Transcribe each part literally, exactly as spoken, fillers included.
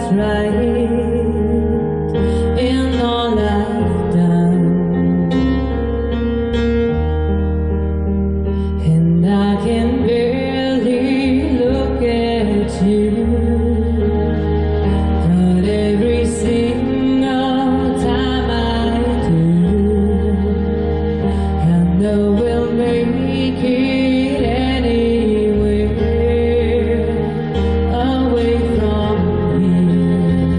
that's right in all I've done, and I can barely look at you, but every single time I do, I know we'll make it anywhere away from here.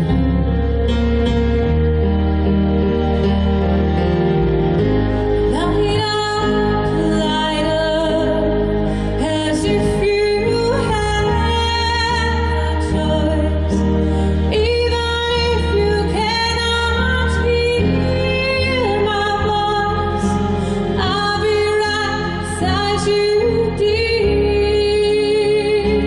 Light up, light up, as if you had a choice. Even if you cannot hear my voice, I'll be right beside you, dear.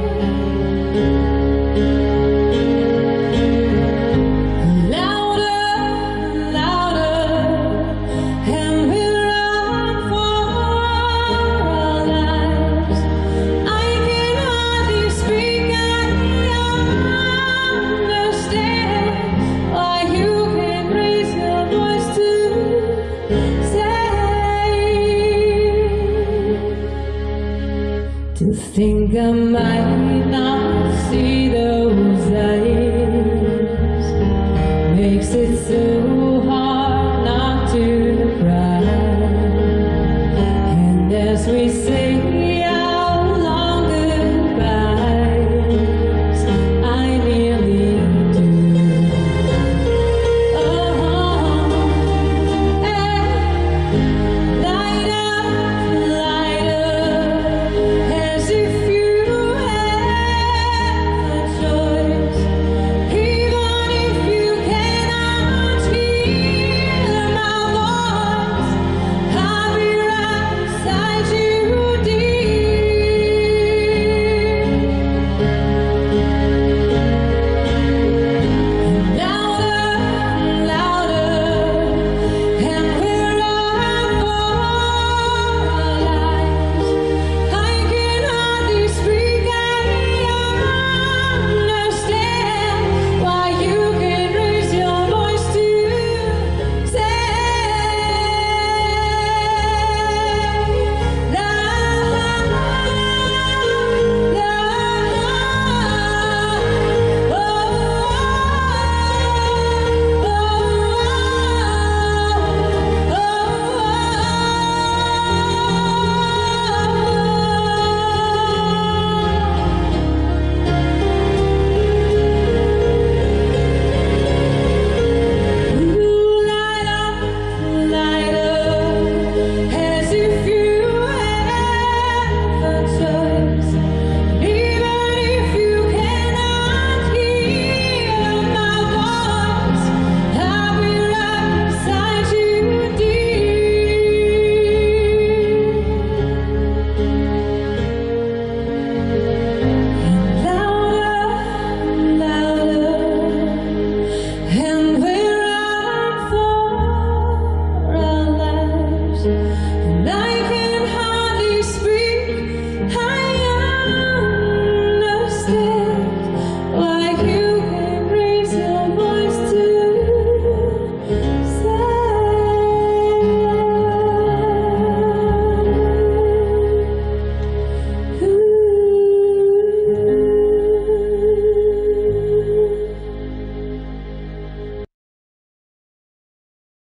Louder, louder, and we'll run for our lives. I can hardly speak, I understand why you can't raise your voice to say. To think I might not